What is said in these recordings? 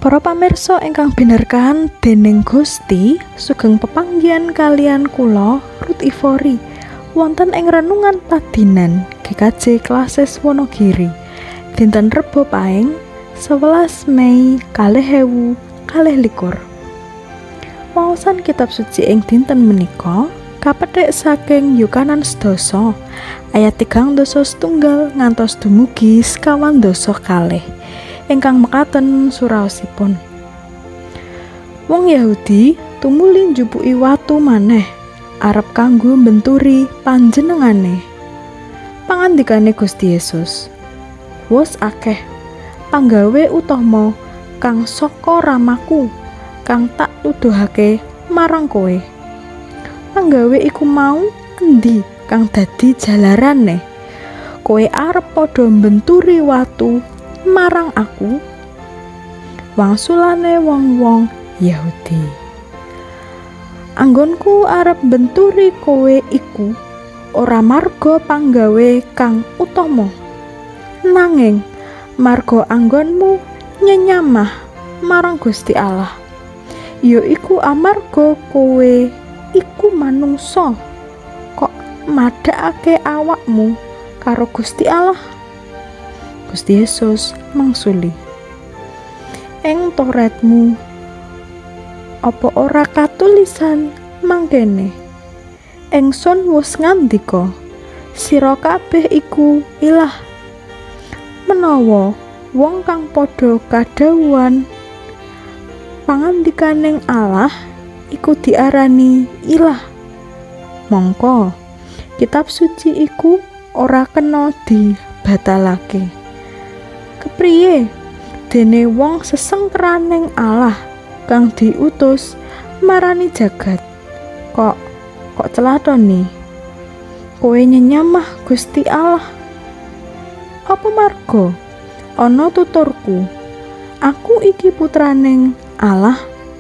Para pamirsa ingkang binerkahan dening Gusti, sugeng pepanggihan kalian kula Ruth Ivori wonten ing renungan padinan GKJ Klasis Wonogiri dinten Rebo Paing 11 Mei 2021. Waosan kitab suci ing dinten menika kapethik saking Yukanan 10 ayat 3 ngantos dumugi 50 kalih. Ingkang mekaten suraosipun. Wong Yahudi tumuli njupuki watu maneh arep kanggo mbenturi panjenengane. Pangandikane Gusti Yesus, "Wus akeh panggawe utama kang saka ramaku kang tak tuduhake marang kowe. Panggawe iku mau endi kang dadi jalarane? Kowe arep padha mbenturi watu marang aku?" Wangsulane wong-wong Yahudi, "Anggonku arep benturi kowe iku ora marga panggawe kang utama, nanging marga anggonmu nyenyamah marang Gusti Allah, ya iku amarga kowe iku manungsa kok madhakake awakmu karo Gusti Allah." Gusti Yesus mangsuli, "Ing Toretmu apa ora katulisan mangkene? Ingsun wus ngandika, sira kabeh iku ilah. Menawa wong kang padha kadhawuhan pangandikaning Allah iku diarani ilah, mongko kitab suci iku ora kena dibatalake. Kepriye dene wong sesengkeraning Allah kang diutus marani jagat kok celatoni kowe nyenyamah Gusti Allah? Apa marga ana tuturku aku iki putraning Allah?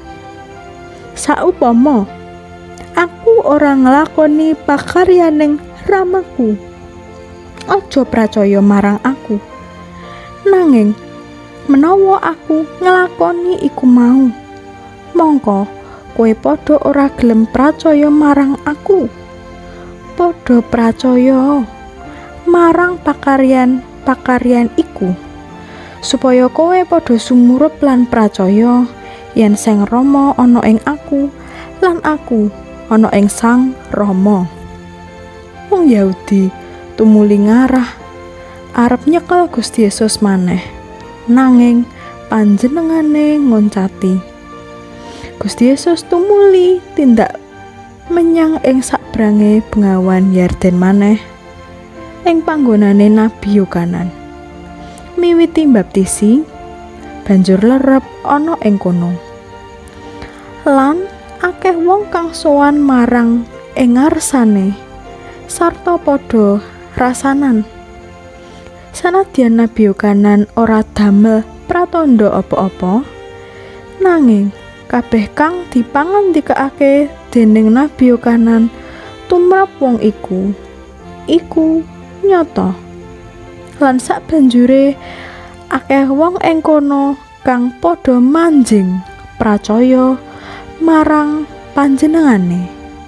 Saupama aku ora nglakoni pakaryaning ramaku, aja percaya marang aku. Nanging menawa aku nglakoni iku mau, mongko kowe padha ora gelem percaya marang aku. Padha percaya marang pakaryan iku, supaya kowe padha sumurup lan percaya yen Sang Rama ana ing aku lan aku ana ing Sang Rama." Wong Yahudi tumuli ngarah arep nyekel Gusti Yesus maneh, nanging panjenengane ngoncati. Gusti Yesus tumuli tindak menyang ing sakbrange bengawan Yarden maneh ing panggonane Nabi Yukanan, miwiti mbaptisi, banjur lerep ana ing kono. Lan akeh wong kang sowan marang ing ngarsane sarta padha rasanan. Sanadyan Nabi Yukanan ora damel pratandha apa-apa, nanging kabeh kang dipangandikake dening Nabi Yukanan tumrap wong iku nyata. Lan sabanjure akeh wong ing kono kang padha manjing pracaya marang panjenengane.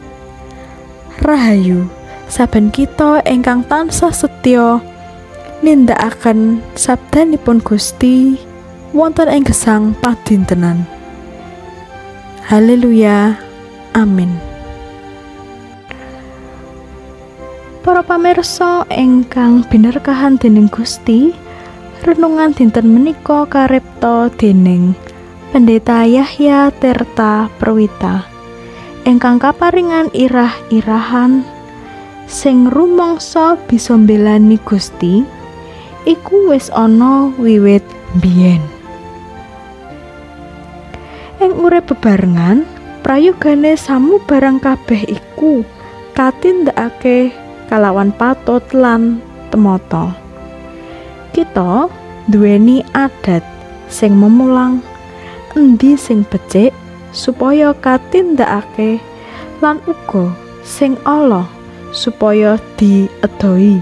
Rahayu saben kita ingkang tansah setya nindakaken sabdanipun Gusti wonten ing gesang padintenan. Haleluya, amin. Para pamirsa ingkang binerkahan dening Gusti, renungan dinten menika karipta dening Pendeta Yahya Tirta Perwita ingkang kaparingan irah-irahan sing rumangsa bisa mbelani Gusti iku wis ana wiwit biyen. Ing urip bebarengan, prayogane samubarang kabeh iku katindakake kalawan patut lan temata. Kita duweni adat sing memulang endi sing becik supaya katindakake lan uga sing ala supaya diedoi.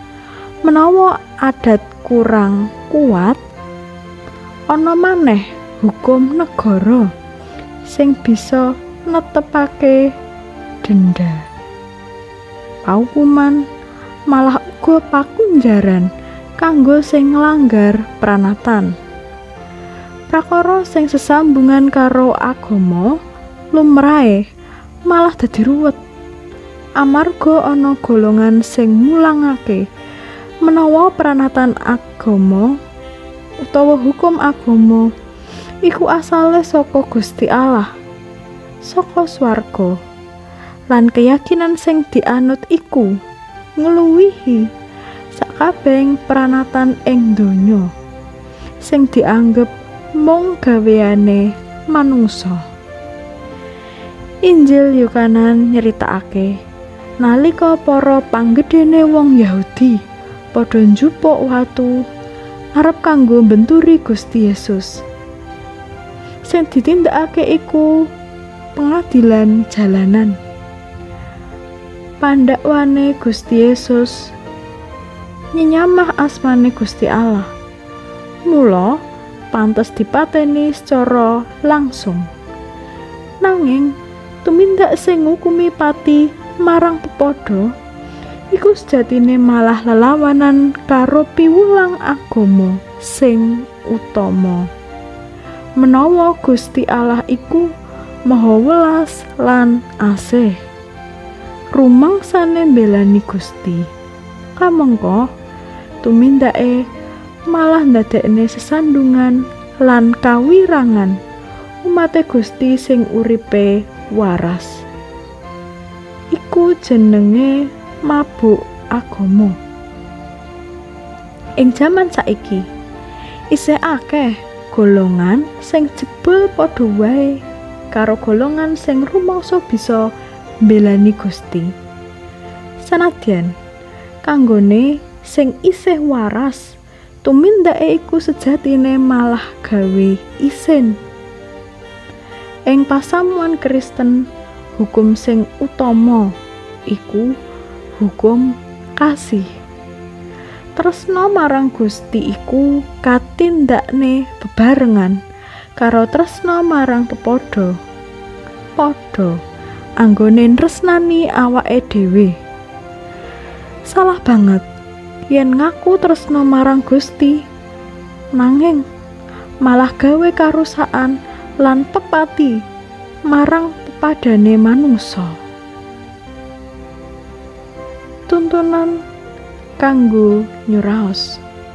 Menawa adat kurang kuat, ana maneh hukum negara sing bisa netepake denda. Paukuman malah uga pakunjaran kanggo sing nglanggar pranatan. Prakara sing sesambungan karo agama lumrahe malah dadi ruwet amarga ana golongan sing mulangake menawa pranatan agama utawa hukum agama iku asale saka Gusti Allah, saka swarga. Lan keyakinan sing dianut iku ngluwihi sakabehing pranatan ing donya sing dianggep mung gaweane manungsa. Injil Yohanes nyeritakake nalika para panggedhene wong Yahudi padha njupuk watu arep kanggo mbenturi Gusti Yesus. Sing ditindakake iku pengadilan jalanan. Pandakwane Gusti Yesus nyenyamah asmane Gusti Allah, mula pantes dipateni secara langsung. Nanging tumindak sing ngukumi pati marang pepadha iku sejatine malah lelawanan karo piwulang agama sing utama. Menawa Gusti Allah iku maha welas lan asih, rumangsane mbelani Gusti, kamangka tumindake malah ndadekne sesandungan lan kawirangan umate Gusti sing uripe waras. Iku jenenge mabuk agama. Ing jaman saiki isih akeh golongan sing jebul padha wae karo golongan sing rumangsa bisa mbelani Gusti. Sanadyan kanggone sing isih waras, tumindake iku sejatine malah gawe isin. Ing pasamuan Kristen, hukum sing utama iku hukum kasih. Tresna marang Gusti iku katindakne bebarengan karo tresna marang pepadha. Padha anggone tresnani awake dhewe. Salah banget yen ngaku tresna marang Gusti nanging malah gawe karusakan lan pepati marang pepadane manungsa. Tuntunan kanggo nyuraos.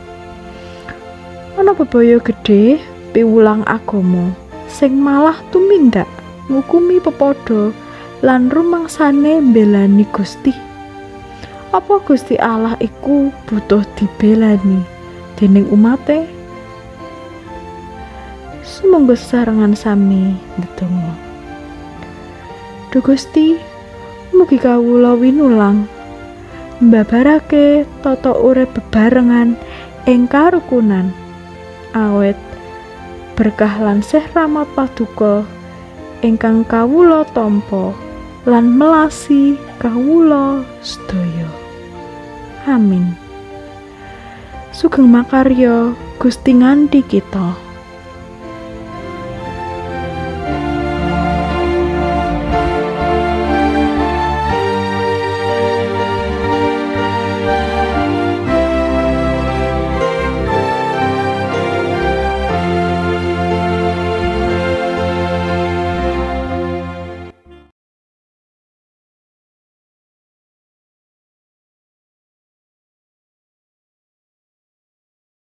Ana bebaya gedhe piwulang agama sing malah tumindak ngukumi pepadha lan rumangsane mbelani Gusti. Apa Gusti Allah iku butuh dibelani dening umate? Sumangga sesarengan sami ndedonga. Duh Gusti, mugi kawula winulang mbabarake tata urip bebarengan ing karukunan, awet berkah lan sih rahmat paduka ingkang kawula tampa lan melasi kawula sedaya. Amin. Sugeng makarya Gusti nganti kita.